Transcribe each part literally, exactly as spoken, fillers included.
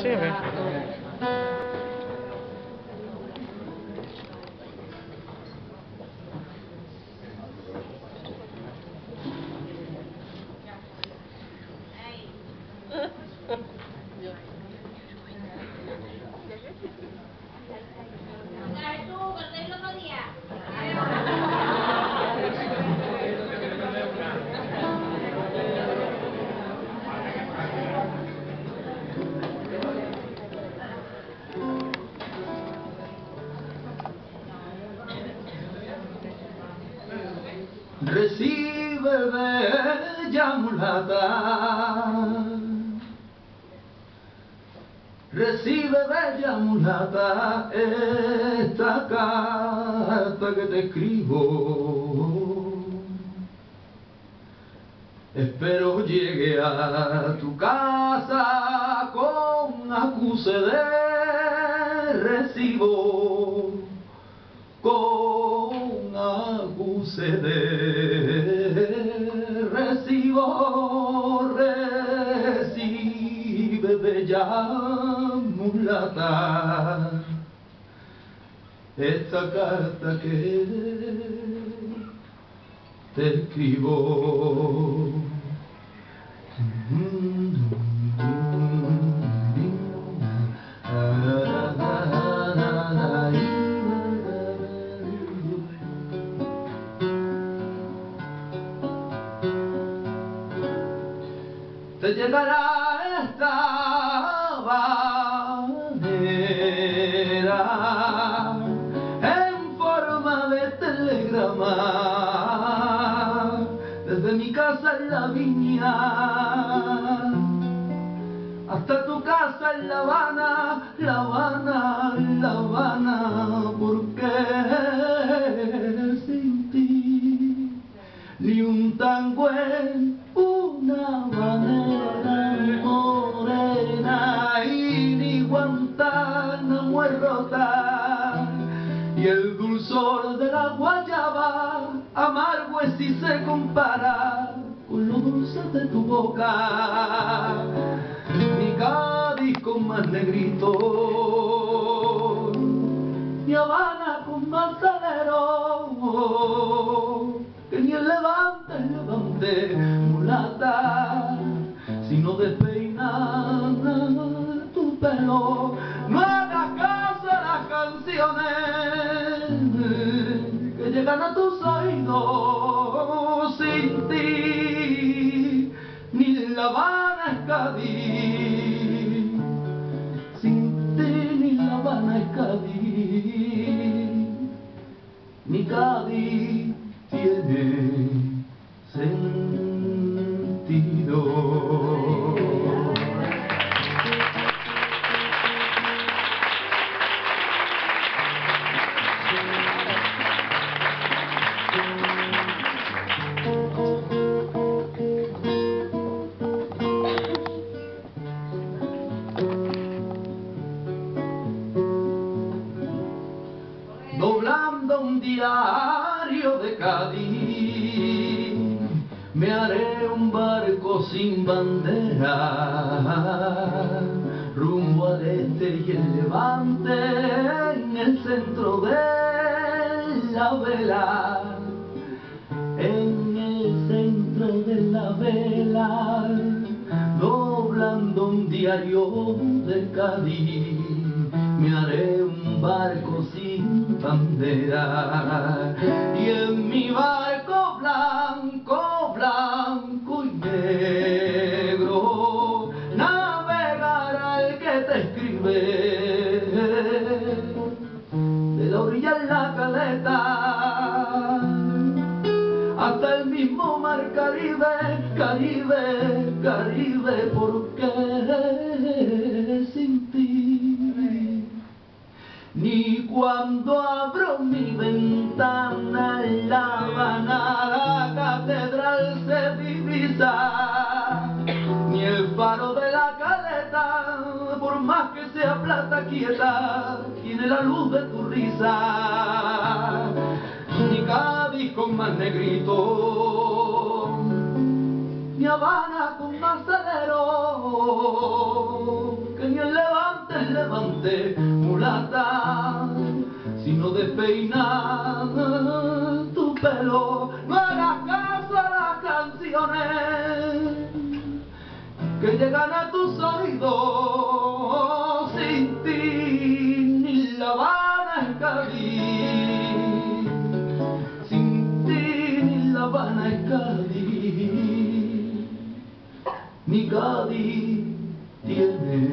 así, ¿ves? Recibe, bella mulata, recibe, bella mulata, esta carta que te escribo. Espero llegue a tu casa con acuse de recibo, con acuse de recibo. Recibe, bella mulata, esta carta que te escribo. Te llegará esta banera en forma de telegrama desde mi casa en la viña hasta tu casa en La Habana, La Habana, La Habana, porque sin ti ni un tango en una manera morena y ni Guantánamo es rota y el dulzor de la guayaba amargo es si se compara con lo dulce de tu boca. Mi Cádiz con más negrito, mi Habana con más salero, que ni el levante, el levante, mulata, sino despeinar tu pelo. No hagas caso a las canciones que llegan a tus oídos. Sin ti ni La Habana es Cádiz, sin ti ni La Habana es Cádiz, ni Cádiz tiene sentido. Doblando un diario de Cádiz, me haré un barco sin bandera, rumbo al este y el levante, en el centro de la vela, en el centro de la vela, doblando un diario de Cádiz, me haré un barco sin bandera, y en mi barco blanco, blanco y negro navegará el que te escribe de la orilla en la caleta hasta el mismo mar Caribe, Caribe, Caribe, porque sin ti ni cuando abro mi ventana en La Habana la catedral se divisa, ni el faro de la caleta, por más que sea plata quieta, tiene la luz de tu risa. Ni Cádiz con más negrito, ni Habana con más salero, que ni el Levante levante, mulata, si no despeinas tu pelo, no hagas caso a las canciones que llegan a tus oídos. Sin ti ni La Habana es Cádiz, sin ti ni La Habana es Cádiz, ni Cádiz tiene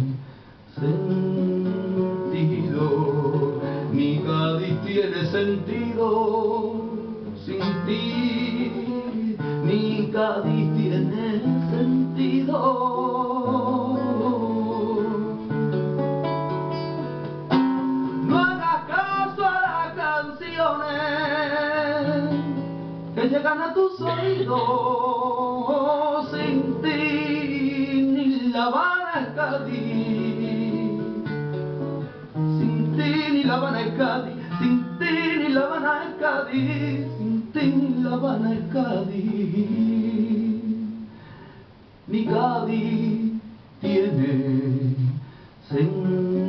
sentido, ni Cádiz tiene sentido sin ti, ni Cádiz tiene sentido. No hagas caso a las canciones que llegan a tus oídos. Sin ti ni La Habana es Cádiz, sin ti ni La Habana es Cádiz, sin ti ni La Habana es Cádiz, sin ti ni La Habana es Cádiz, ni Cádiz tiene sentido.